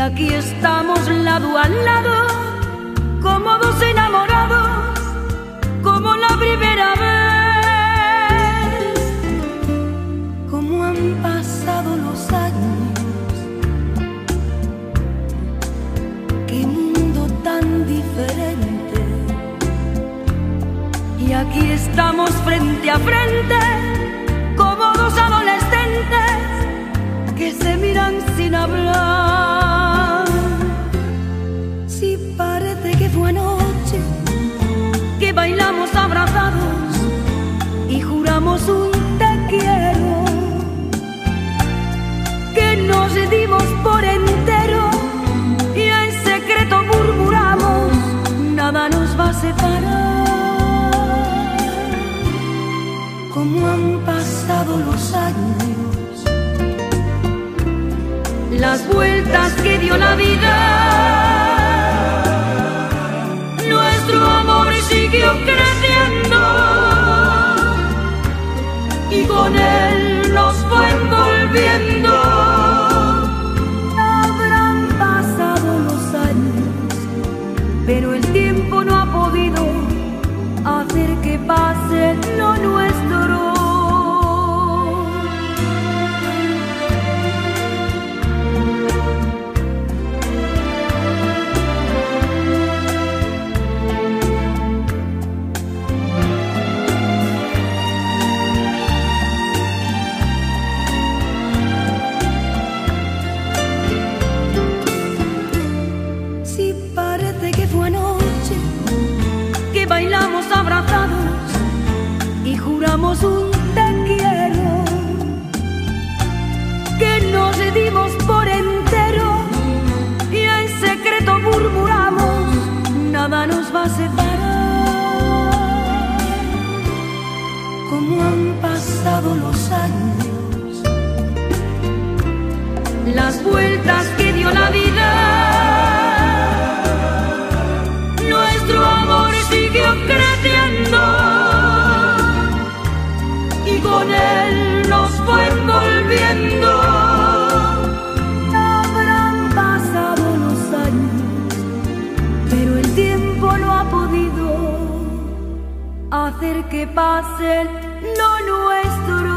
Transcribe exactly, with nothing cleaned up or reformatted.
aquí estamos lado a lado, como dos enamorados, como la primera vez. Como han pasado los años, qué mundo tan diferente. Y aquí estamos frente a frente, como dos adolescentes que se miran sin hablar. Si parece que fue anoche que bailamos abrazados y juramos un te quiero, que nos dimos por entero y en secreto murmuramos, nada nos va a separar. Como han pasado los años, las vueltas que dio la vida, nuestro amor siguió creciendo y con él nos fue envolviendo. Habrán pasado los años, pero el tiempo no ha podido hacer que pase lo nuestro. Si parece que fue anoche que bailamos abrazados y juramos un te quiero, que nos dimos por entero y en secreto murmuramos, nada nos va a separar. Como han pasado los años, las vueltas que dio la vida, nuestro amor siguió creciendo y con él nos fue envolviendo. Habrán pasado los años, pero el tiempo no ha podido hacer que pase lo nuestro.